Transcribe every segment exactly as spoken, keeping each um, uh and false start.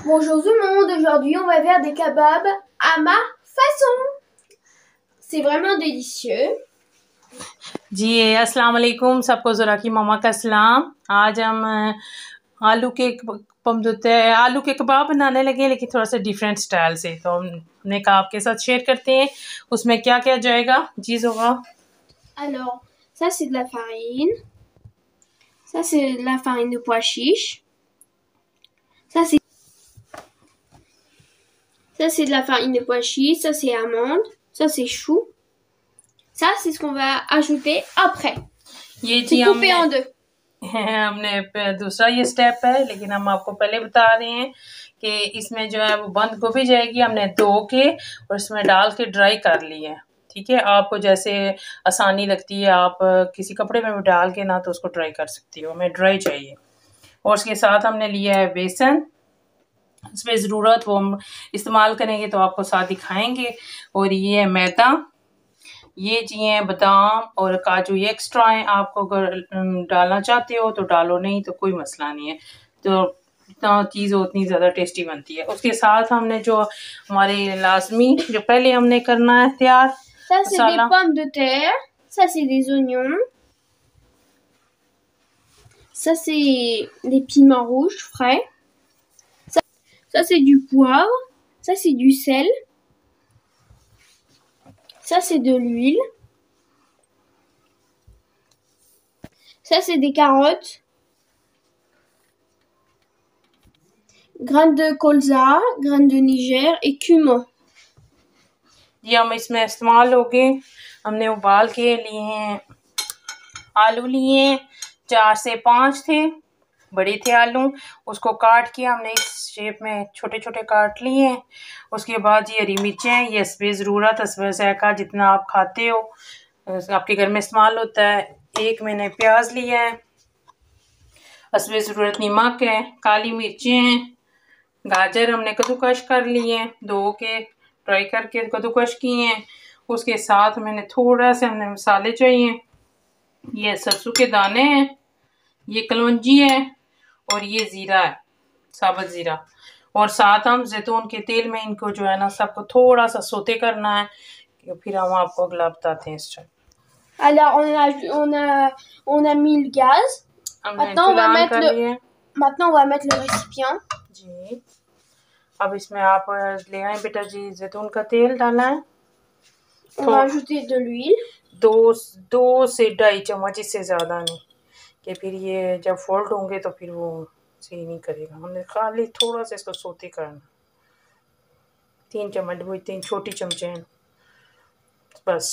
Bonjour tout le monde, aujourd'hui on va faire des kebabs à ma façon. C'est vraiment délicieux. जी अस्सलाम वालेकुम सबको, ज़रा की मामा का सलाम। आज हम आलू के पमदुते आलू के कबाब बनाने लगे, लेकिन थोड़ा सा डिफरेंट स्टाइल से। तो हमने कहा आपके साथ शेयर करते हैं उसमें क्या क्या जाएगा। जी होगा। Alors, ça c'est de la farine. Ça c'est de la farine de pois chiche. Ça c'est Ça c'est de la farine de pois chiche, ça c'est amande, ça c'est chou. Ça c'est ce qu'on va ajouter après. ये C'est coupé en deux. हमने दूसरा ये step है, लेकिन हम आपको पहले बता रहे हैं कि इसमें जो है वो बंद गोभी जाएगी। हमने धो के और इसमें डाल के ड्राई कर ली है। ठीक है, आपको जैसे आसानी लगती है आप किसी कपड़े में भी डाल के ना तो उसको ड्राई कर सकती हो। हमें ड्राई चाहिए। और उसके साथ हमने लिया है बेसन। इसमें ज़रूरत वो हम इस्तेमाल करेंगे तो आपको साथ दिखाएंगे। और ये है मैदा, ये जी हैं बादाम और काजू, ये एक्स्ट्रा हैं। आपको अगर डालना चाहते हो तो डालो, नहीं तो कोई मसला नहीं है। तो जितना चीज़ उतनी ज़्यादा टेस्टी बनती है। उसके साथ हमने जो हमारे लाजमी जो पहले हमने करना है तैयार, ça c'est des pommes de terre, ça c'est des oignons, ça c'est des piments rouges frais, ça, ça c'est du poivre, ça c'est du sel, ça c'est de l'huile, ça c'est des carottes, graines de colza, graines de Niger et cumin. ये हम इसमें इस्तेमाल हो गए। हमने उबाल के लिए हैं आलू, लिए चार से पाँच थे, बड़े थे आलू। उसको काट के हमने इस शेप में छोटे छोटे काट लिए हैं। उसके बाद ये हरी मिर्चें, ये हस्बे ज़रूरत हस्बे ज़ायक़ा जितना आप खाते हो आपके घर में इस्तेमाल होता है। एक मैंने प्याज लिया है, हस्बे ज़रूरत नमक है, काली मिर्चें हैं, गाजर हमने कद्दूकश कर लिए हैं, धो के ड्राई करके कद्दूकश किए हैं। उसके साथ मैंने थोड़ा सा हमने मसाले चाहिए। ये सरसों के दाने हैं, ये कलौंजी है और ये ज़ीरा है, साबुत ज़ीरा। और साथ हम जैतून के तेल में इनको जो है ना सबको थोड़ा सा सोते करना है, फिर हम आपको अगला बताते हैं इस time. Alors on a on a on a mis le gaz. Maintenant on va mettre le maintenant on va mettre le récipient. जी, अब इसमें आप ले आए बेटा जी, जैतून का तेल डाला है। On va ajouter de l'huile. दो दो से ढाई चम्मच, इससे ज़्यादा नहीं, कि फिर ये जब फोल्ड होंगे तो फिर वो सही नहीं करेगा। हमने खाली थोड़ा सा इसको सोते करना। तीन चम्मच, वही तीन छोटी चमचे हैं बस।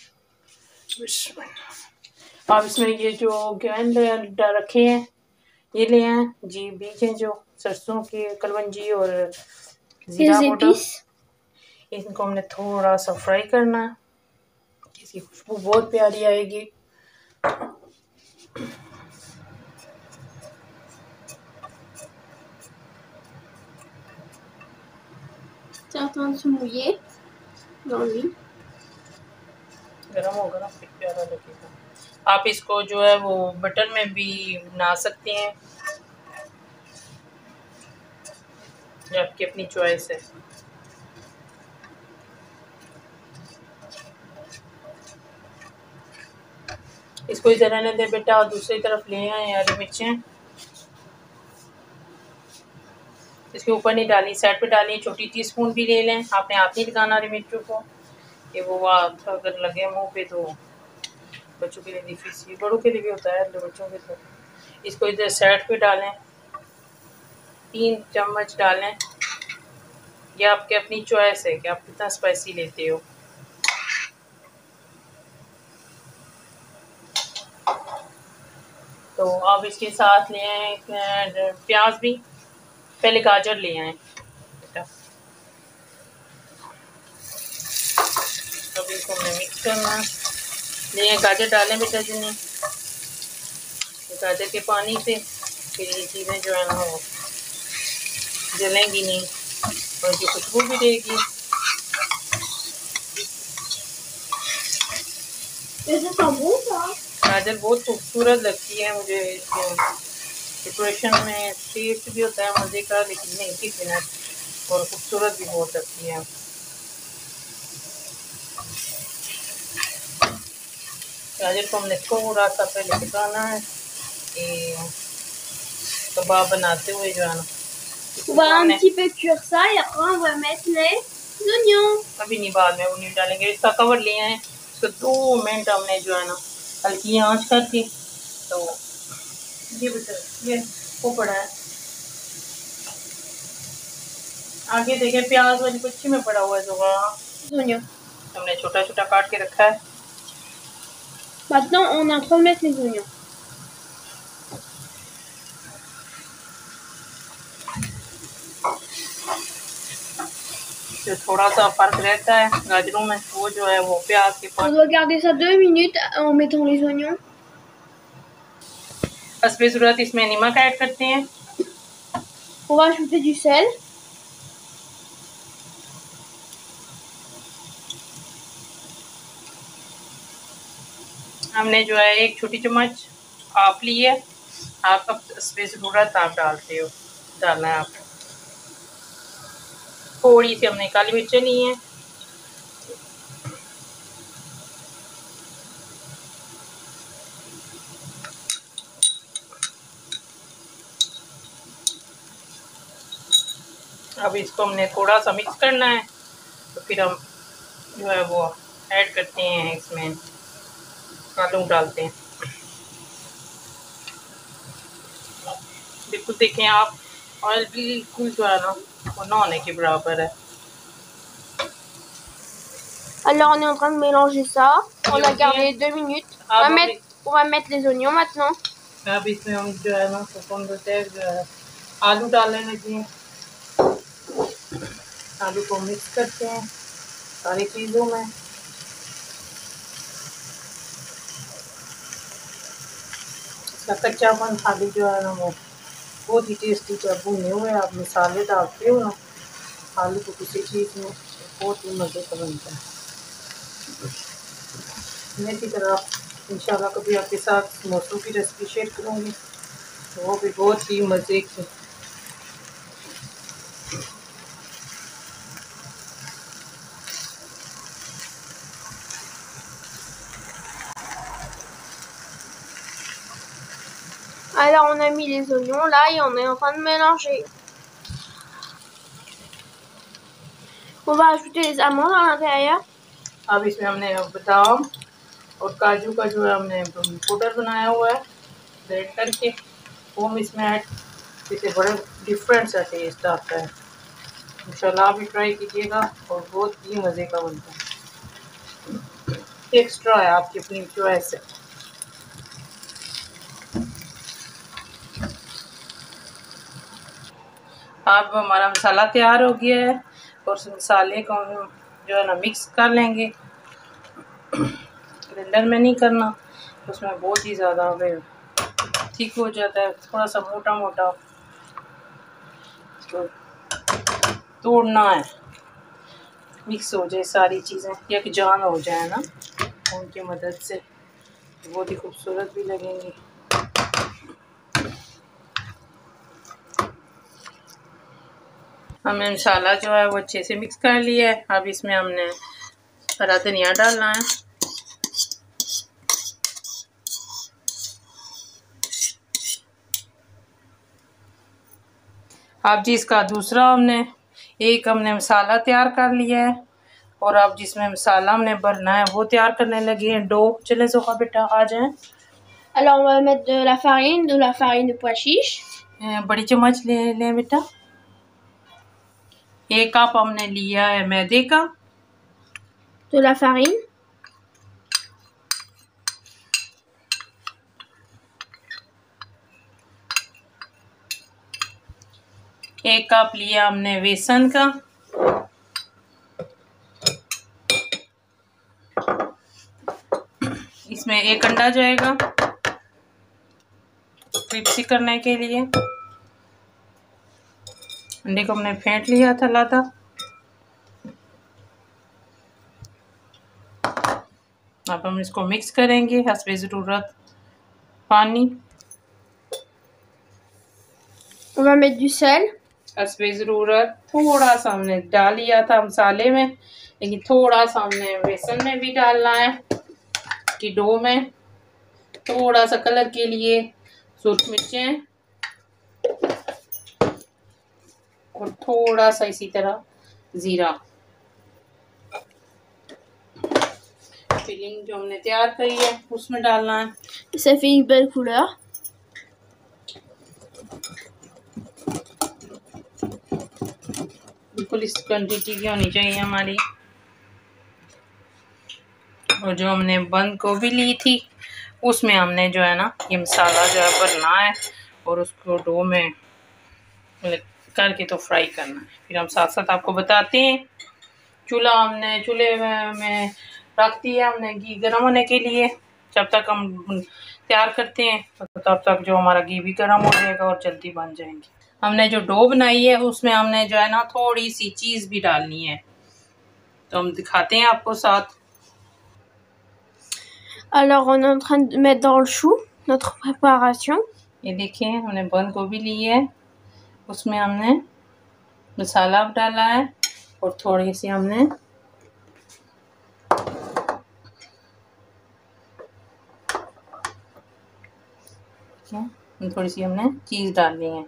अब इसमें ये जो ग्राइंड रखे हैं ये ले आए जी, बीज हैं जो सरसों के, कलवंजी और ज़ीरा पाउडर। इनको हमने थोड़ा सा फ्राई करना है, इसकी खुशबू बहुत प्यारी आएगी। C'est en train de se mouiller dans l'huile. गरम होगा ना फिर प्यारा लगेगा। आप इसको जो है वो बटर में भी बना सकते हैं, आपकी अपनी चॉइस है। इसको इधर रहने दे बेटा, और दूसरी तरफ ले आए हरी मिर्चें। इसके ऊपर नहीं डाली, साइड पे डाली। छोटी टीस्पून भी ले लें, आपने हाथ नहीं लगाना हरी मिर्चों को, कि वो अगर लगे मुंह पे तो बच्चों के लिए डिफिस, बड़ों के लिए भी होता है, बच्चों के तो। इसको इधर साइड पे डालें, तीन चम्मच डालें। ये आपके अपनी चॉइस है कि आप कितना स्पाइसी लेते हो। तो अब इसके साथ ले आए प्याज भी, पहले गाजर ले आए बेटा। अब इसको हमने मिक्स करना ले आए, गाजर डालें बेटा जी ने, गाजर के पानी से फिर ये चीज़ें जो है ना वो जलेंगी नहीं और जो खुशबू भी देगी। गाजर बहुत खूबसूरत लगती है मुझे, इसके डेकोरेशन में टेस्ट भी होता है मज़े का, लेकिन नहीं थिकनेस और खूबसूरत भी बहुत लगती है। गाजर को हमने थोड़ा सा पहले पकाना है, कबाब बनाते हुए जो है ना। On va un petit peu cuire ça et après on va mettre les oignons. अभी नहीं, बाद में ओनियन डालेंगे। इसका कवर लिया है, इसको दो मिनट हमने जो है ना हल्की आंच करके, तो ये बेटा ये वो पड़ा है आगे देखे प्याज वाली कुच्ची में पड़ा हुआ है जो Oignons. हमने छोटा छोटा काट के रखा है। Maintenant on est en train de mettre les oignons. जो थोड़ा सा फर्क रहता है गाजरों में, वो जो है वो प्याज के पास। On doit garder ça deux minutes en mettant les oignons. हस्बे ज़रूरत इसमें नमक ऐड करते हैं। On va ajouter du sel. हमने जो है एक छोटी चम्मच आप ली है, आप अब हस्बे ज़रूरत आप डालते हो, डालना है आप। थोड़ी सी हमने काली मिर्च ली है। अब इसको हमने थोड़ा सा मिक्स करना है, तो फिर हम जो है वो ऐड करते हैं, इसमें आलू डालते हैं। बिल्कुल देखें आप, ऑयल बिल्कुल जो है ना वो ना होने के बराबर है। Alors on est en train de mélanger ça. On a gardé deux minutes. On va mettre, on va mettre les oignons maintenant. अब इसमें हम जो है ना जो है आलू डालने लगे हैं। आलू को मिक्स करते हैं सारी चीज़ों में। इसका कच्चापन आलू जो है ना वो बहुत ही टेस्टी, जब भुने हुए आप मसाले डालते हो ना आलू को किसी चीज़ में, बहुत ही मज़े का बनता है। मैं की तरह इंशाल्लाह कभी आपके साथ समोसों की रेसिपी शेयर करूँगी, तो वो भी बहुत ही मज़े की। Alors on a mis les oignons là et on est en train de mélanger. On va ajouter les amandes à l'intérieur. अब इसमें हमने बादाम और काजू का जो है हमने पाउडर बनाया हुआ है ब्लेंड करके, वो हम इसमें ऐड, इससे बड़ा डिफरेंट सा टेस्ट आता है। इंशाल्लाह आप भी ट्राई कीजिएगा और बहुत ही मज़े का बनता है। एक्स्ट्रा है, आपकी अपनी चॉइस है। अब हमारा मसाला तैयार हो गया है और उस मसाले को हम जो है ना मिक्स कर लेंगे। ब्लेंडर में नहीं करना, उसमें बहुत ही ज़्यादा ठीक हो जाता है, थोड़ा सा मोटा मोटा तो तोड़ना है, मिक्स हो जाए सारी चीज़ें, एक जान हो जाए ना, उनकी मदद से बहुत ही खूबसूरत भी लगेंगी। हमने मसाला जो है वो अच्छे से मिक्स कर लिया है। अब इसमें हमने हरा धनिया डालना है। अब जी इसका दूसरा हमने एक हमने मसाला तैयार कर लिया है और अब जिसमें मसाला हमने भरना है वो तैयार करने लगे हैं। डो चले ज़ोहा बेटा आ जाए। Alors on va mettre de la farine, de la farine de pois chiche. बड़ी चम्मच ले लें बेटा। एक कप हमने लिया है मैदे का। De la farine. एक कप लिया हमने बेसन का। इसमें एक अंडा जाएगा क्रिस्पी करने के लिए। अंडे को हमने फेंट लिया था लाता। अब हम इसको मिक्स करेंगे हस्बे ज़रूरत पानी। On va mettre du sel. हस्बे ज़रूरत थोड़ा सा हमने डाल लिया था मसाले में, लेकिन थोड़ा सा हमने बेसन में भी डालना है कि डो में, थोड़ा सा कलर के लिए सूरख मिर्चें और थोड़ा सा इसी तरह ज़ीरा। फिलिंग जो हमने तैयार करी है उसमें डालना है। Ça fait une belle couleur. बिल्कुल इस क्वांटिटी की होनी चाहिए हमारी। और जो हमने बंद गोभी ली थी उसमें हमने जो है ना ये मसाला जो है भरना है और उसको डो में करके तो फ्राई करना है। फिर हम साथ साथ आपको बताते हैं। चूल्हा हमने चूल्हे में रख दिया हमने घी गर्म होने के लिए। जब तक हम तैयार करते हैं तब तक जो हमारा घी भी गर्म हो जाएगा और जल्दी बन जाएंगे। हमने जो डो बनाई है उसमें हमने जो है ना थोड़ी सी चीज़ भी डालनी है, तो हम दिखाते हैं आपको साथ। Alors on est en train de mettre dans le chou notre préparation. ये देखिए हमने बंद गोभी ली है, उसमें हमने मसाला डाला है और थोड़ी सी हमने थोड़ी सी हमने चीज़ डालनी है।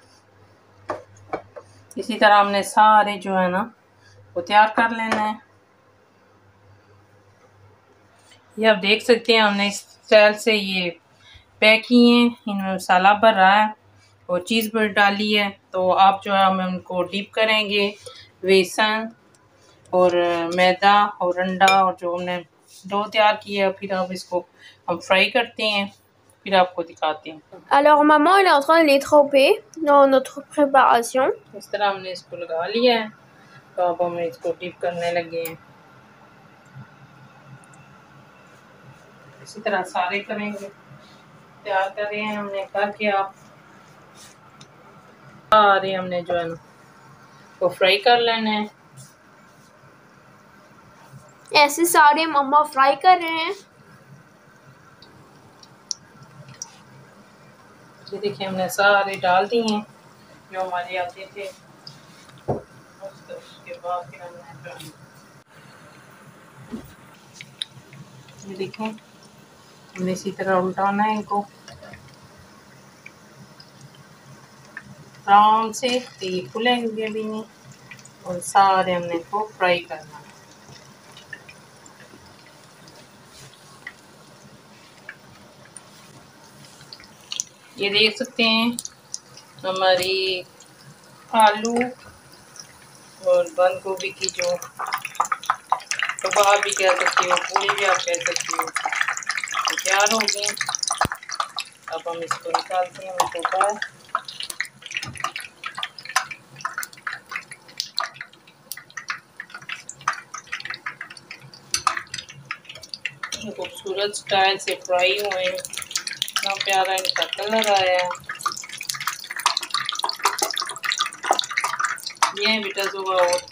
इसी तरह हमने सारे जो है ना वो तैयार कर लेना है। ये आप देख सकते हैं हमने इस स्टाइल से ये पैक किए हैं, इनमें मसाला भर रहा है और चीज़ पर डाली है। तो आप जो है हम उनको डीप करेंगे बेसन और मैदा और अंडा और जो हमने डो तैयार किया है, फिर अब इसको हम फ्राई करते हैं, फिर आपको दिखाते हैं। Alors maman elle est en train de les tremper dans notre préparation. इस तरह हमने इसको लगा लिया है, तो अब हम इसको डीप करने लगे हैं। इसी तरह सारे करेंगे, तैयार कर रहे हैं हमने करके। आप सारे हमने जो है ना वो फ्राई कर लेना है। ऐसे सारे मम्मा फ्राई कर रहे हैं। ये देखिए हमने सारे डाल दिए हैं जो हमारे आते थे। उसके बाद फिर हमने ये देखें हमने इसी तरह उल्टाना है इनको आराम से, तो ये खुलेंगे भी नहीं और सारे हमने इनको फ्राई करना है। ये देख सकते हैं हमारी आलू और बंद गोभी की जो कबाब भी कह सकती हो, पूरी भी आप कह सकती हो, तैयार हो गई। अब हम इसको निकालते हैं उसके बाद। खूबसूरत स्टाइल से फ्राई हुए, इतना प्यारा इनका कलर आया है। ये बेटा सुबह और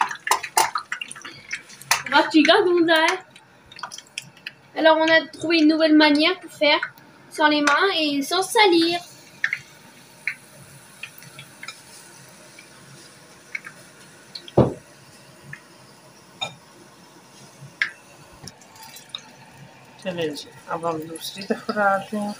Chica Gonzalez. Alors on a trouvé une nouvelle manière pour faire sans les mains et sans salir. चलिए जी अब हम दूसरी तरफ डालते हैं।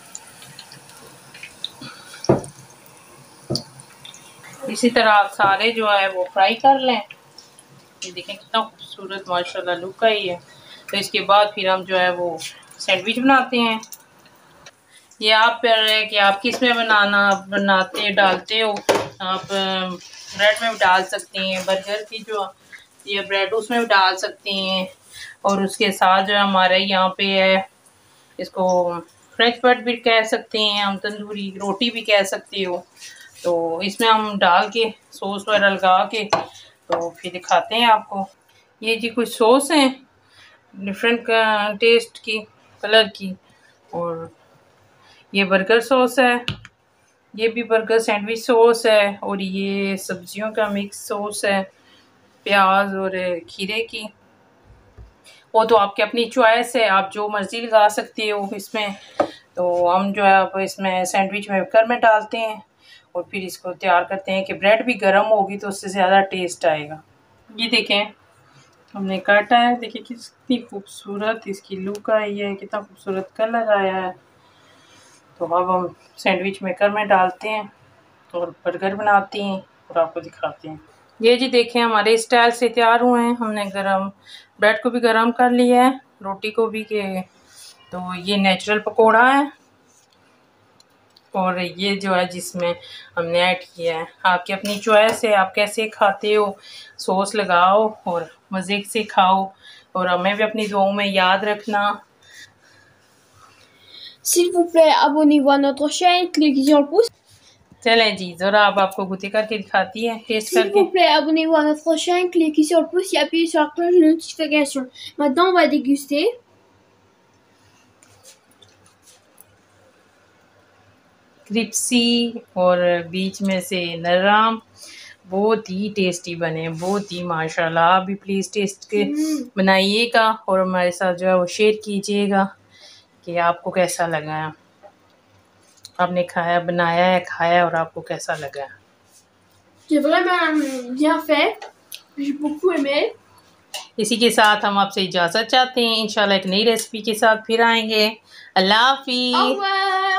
इसी तरह आप सारे जो है वो फ्राई कर लें। ये देखें कितना खूबसूरत माशाल्लाह लुक आई है। तो इसके बाद फिर हम जो है वो सैंडविच बनाते हैं। ये आप पर है कि आप किस में बनाना बनाते डालते हो। आप ब्रेड में भी डाल सकते हैं, बर्गर की जो ये ब्रेड उसमें भी डाल सकते हैं। और उसके साथ जो हमारे यहाँ पे है इसको फ्रेंच ब्रेड भी कह सकते हैं, हम तंदूरी रोटी भी कह सकते हो। तो इसमें हम डाल के सॉस वगैरह लगा के तो फिर दिखाते हैं आपको। ये जी कुछ सॉस हैं डिफरेंट टेस्ट की, कलर की। और ये बर्गर सॉस है, ये भी बर्गर सैंडविच सॉस है। और ये सब्जियों का मिक्स सॉस है, प्याज और खीरे की। वो तो आपकी अपनी चॉइस है, आप जो मर्ज़ी लगा सकते हो इसमें। तो हम जो है अब इसमें सैंडविच में कर में डालते हैं और फिर इसको तैयार करते हैं कि ब्रेड भी गर्म होगी तो उससे ज़्यादा टेस्ट आएगा। ये देखें हमने काटा है, देखिए कितनी खूबसूरत इसकी लुक आई है, कितना खूबसूरत कलर आया है। तो अब हम सैंडविच मेकर में डालते हैं और बर्गर बनाते हैं और आपको दिखाते हैं। ये जी देखें हमारे स्टाइल से तैयार हुए हैं। हमने गरम ब्रेड को भी गरम कर लिया है, रोटी को भी के। तो ये नेचुरल पकोड़ा है और ये जो है जिसमें हमने ऐड किया है। आपकी अपनी चॉइस है, आप कैसे खाते हो, सॉस लगाओ और मज़े से खाओ और हमें भी अपनी दुआओं में याद रखना। S'il vous plaît, abonnez-vous à notre chaîne, cliquez sur le pouce. चलें जी, ज़रा अब आपको गुत्ती करके दिखाती है, टेस्ट S'il करके। vous plaît, abonnez-vous à notre chaîne, cliquez sur le pouce et appuyez sur la cloche de notification. Maintenant, on va déguster. Crispy और बीच में से नरम, बहुत ही टेस्टी बने, बहुत ही माशाल्लाह। आप भी प्लीज़ टेस्ट के बनाइएगा और हमारे साथ जो है वो शेयर कीजिएगा कि आपको कैसा लगा है। आपने खाया, बनाया है, खाया और आपको कैसा लगा है। C'est vraiment bien fait. J'ai beaucoup aimé. इसी के साथ हम आपसे इजाज़त चाहते हैं। इंशाल्लाह एक नई रेसिपी के साथ फिर आएंगे। अल्लाह हाफिज़। Au revoir.